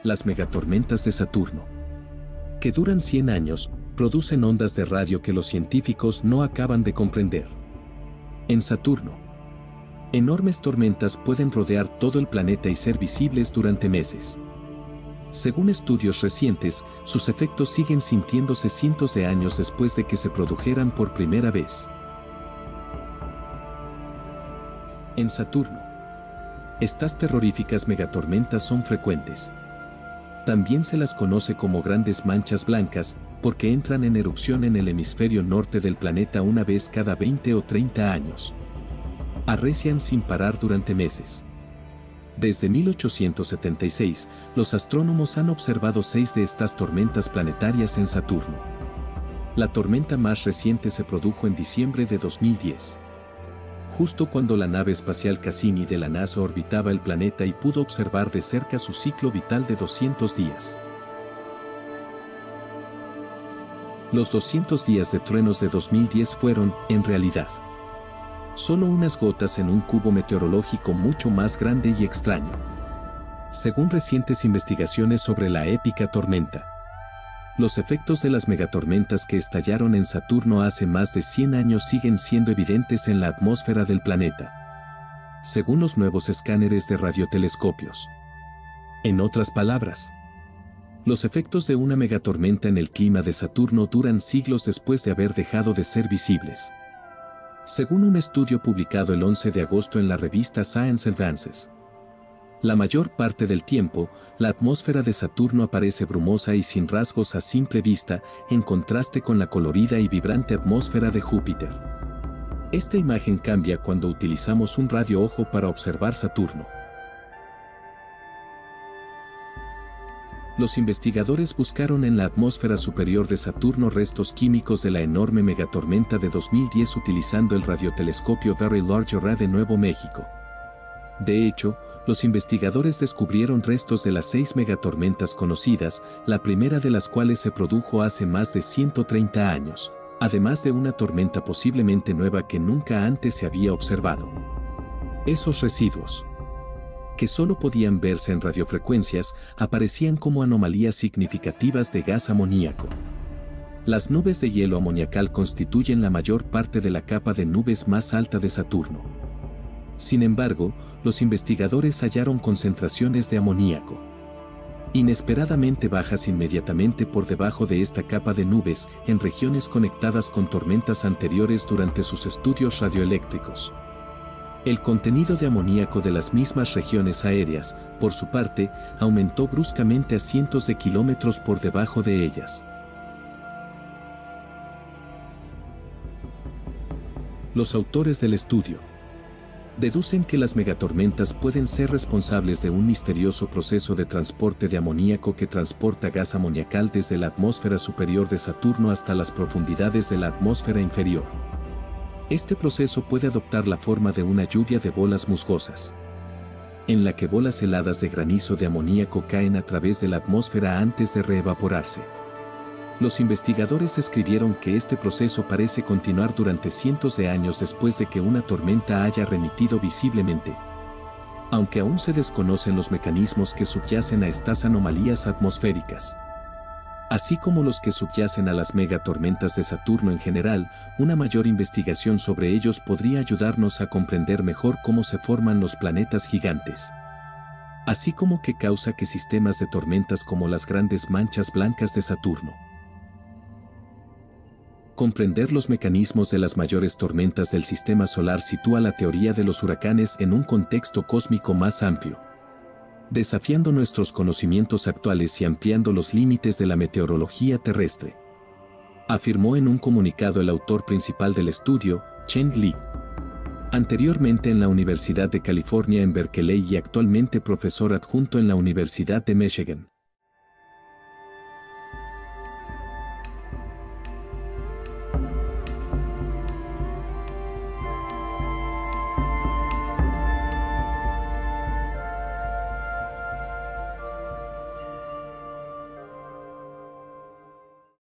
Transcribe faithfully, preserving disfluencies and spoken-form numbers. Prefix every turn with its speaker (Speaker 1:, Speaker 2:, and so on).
Speaker 1: Las megatormentas de Saturno, que duran cien años, producen ondas de radio que los científicos no acaban de comprender. En Saturno, enormes tormentas pueden rodear todo el planeta y ser visibles durante meses. Según estudios recientes, sus efectos siguen sintiéndose cientos de años después de que se produjeran por primera vez. En Saturno, estas terroríficas megatormentas son frecuentes. También se las conoce como grandes manchas blancas, porque entran en erupción en el hemisferio norte del planeta una vez cada veinte o treinta años. Arrecian sin parar durante meses. Desde mil ochocientos setenta y seis, los astrónomos han observado seis de estas tormentas planetarias en Saturno. La tormenta más reciente se produjo en diciembre de dos mil diez. Justo cuando la nave espacial Cassini de la NASA orbitaba el planeta y pudo observar de cerca su ciclo vital de doscientos días. Los doscientos días de truenos de dos mil diez fueron, en realidad, solo unas gotas en un cubo meteorológico mucho más grande y extraño. Según recientes investigaciones sobre la épica tormenta, los efectos de las megatormentas que estallaron en Saturno hace más de cien años siguen siendo evidentes en la atmósfera del planeta, según los nuevos escáneres de radiotelescopios. En otras palabras, los efectos de una megatormenta en el clima de Saturno duran siglos después de haber dejado de ser visibles. Según un estudio publicado el once de agosto en la revista Science Advances, la mayor parte del tiempo, la atmósfera de Saturno aparece brumosa y sin rasgos a simple vista, en contraste con la colorida y vibrante atmósfera de Júpiter. Esta imagen cambia cuando utilizamos un radio-ojo para observar Saturno. Los investigadores buscaron en la atmósfera superior de Saturno restos químicos de la enorme megatormenta de dos mil diez utilizando el radiotelescopio Very Large Array de Nuevo México. De hecho, los investigadores descubrieron restos de las seis megatormentas conocidas, la primera de las cuales se produjo hace más de ciento treinta años, además de una tormenta posiblemente nueva que nunca antes se había observado. Esos residuos, que solo podían verse en radiofrecuencias, aparecían como anomalías significativas de gas amoníaco. Las nubes de hielo amoniacal constituyen la mayor parte de la capa de nubes más alta de Saturno. Sin embargo, los investigadores hallaron concentraciones de amoníaco inesperadamente bajas inmediatamente por debajo de esta capa de nubes, en regiones conectadas con tormentas anteriores durante sus estudios radioeléctricos. El contenido de amoníaco de las mismas regiones aéreas, por su parte, aumentó bruscamente a cientos de kilómetros por debajo de ellas. Los autores del estudio deducen que las megatormentas pueden ser responsables de un misterioso proceso de transporte de amoníaco que transporta gas amoniacal desde la atmósfera superior de Saturno hasta las profundidades de la atmósfera inferior. Este proceso puede adoptar la forma de una lluvia de bolas musgosas, en la que bolas heladas de granizo de amoníaco caen a través de la atmósfera antes de reevaporarse. Los investigadores escribieron que este proceso parece continuar durante cientos de años después de que una tormenta haya remitido visiblemente, aunque aún se desconocen los mecanismos que subyacen a estas anomalías atmosféricas. Así como los que subyacen a las megatormentas de Saturno en general, una mayor investigación sobre ellos podría ayudarnos a comprender mejor cómo se forman los planetas gigantes, así como qué causa que sistemas de tormentas como las grandes manchas blancas de Saturno. Comprender los mecanismos de las mayores tormentas del sistema solar sitúa la teoría de los huracanes en un contexto cósmico más amplio, desafiando nuestros conocimientos actuales y ampliando los límites de la meteorología terrestre, afirmó en un comunicado el autor principal del estudio, Cheng Li, anteriormente en la Universidad de California en Berkeley y actualmente profesor adjunto en la Universidad de Michigan.